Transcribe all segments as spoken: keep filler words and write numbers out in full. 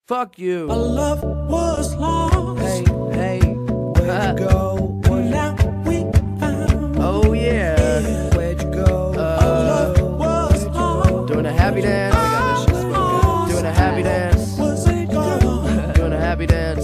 Fuck you. Our love was lost. Hey, hey. Where'd you go? Well, now we found. Oh yeah. Where'd you go? Uh, Our love was lost. Doing a happy dance. We got this shit spinning. Doing a happy dance. Was it gone? Doing a happy dance.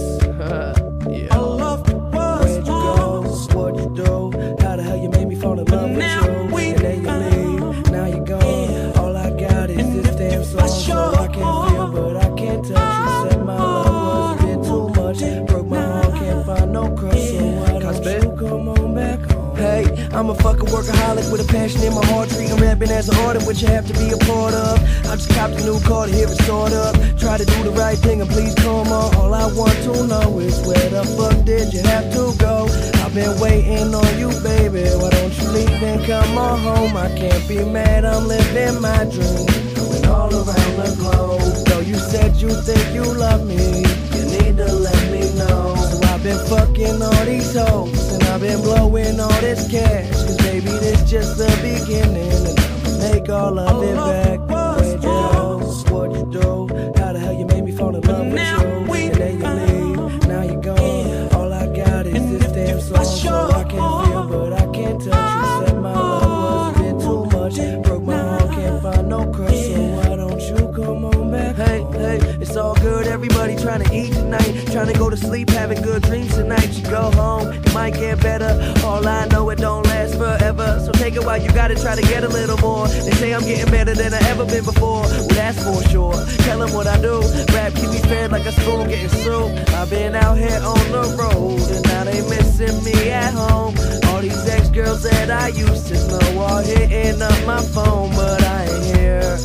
Yeah. Our love was Where'd you go? What'd you do? How the hell you made me fall in love with you? And then you leave. Now you're gone. All I got is this damn song, so I can feel, but I can't touch you. Said my love was a bit too much. Broke my heart, can't find no crush. So why don't you come on back home? Hey, I'm a fucking workaholic with a passion in my heart. Treating rapping as an art, which you have to be a part of. I just copped a new car to hear it start up. Try to do the right thing and please come on. All I want to know is where the fuck did you have to go? I've been waiting on you, baby. Why don't you leave and come on home? I can't be mad, I'm living my dream. Going all around the globe. Though you said you think you love me, you need to let me know. So I've been fucking all these hoes, and I've been blowing all this cash. Cause baby, this just the beginning, and I'ma make all of it back. Where'd you go? What'd you do? How the hell you made me fall in love with you? And then you leave, now you're gone. All I got is this damn song, so I can feel, but I can't touch you. Said my love was a bit too much. Broke my heart, can't find no crush. So why don't you come on back? Hey, hey, it's all good. Everybody trying to eat tonight, trying to go to sleep, having good dreams tonight. You go home, it might get better. All I know, it don't last forever. So take it while you got it, try to get a little more. They say I'm getting better than I ever been before. Well, that's for sure. Tell them what I do. Rap keep me fed like a spoon getting soup. I've been out here on the road, and now they missing me at home. All these ex-girls that I used to know are hitting up my phone, but I ain't here.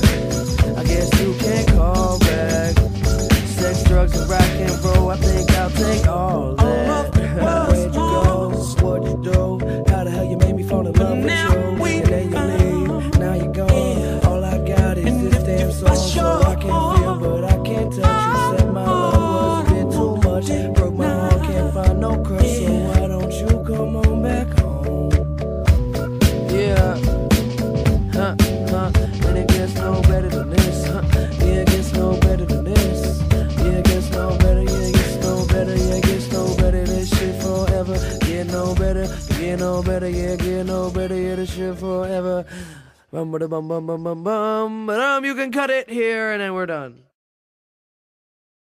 I guess you can't call back. Sex, drugs, and rock and roll, I think I'll take all that. Where'd you go? What'd you do? How the hell you made me fall in love with you? And then you leave, now you're gone. All I got is this damn song, so I can feel, but I can't touch you. Said my love was a bit too much. Broke my heart, can't find no crush. So why don't you come on back home? Yeah. Huh, huh. And it gets no better than this. Huh. Yeah, it gets no better than this. Yeah, it gets no better. Yeah, it gets no better. Yeah, it gets no better. This shit forever. Get no better. Get no better. Yeah, get no better. Yeah, this shit forever. Bum, bum, bum, bum, bum, bum, bum. But um, you can cut it here, and then we're done.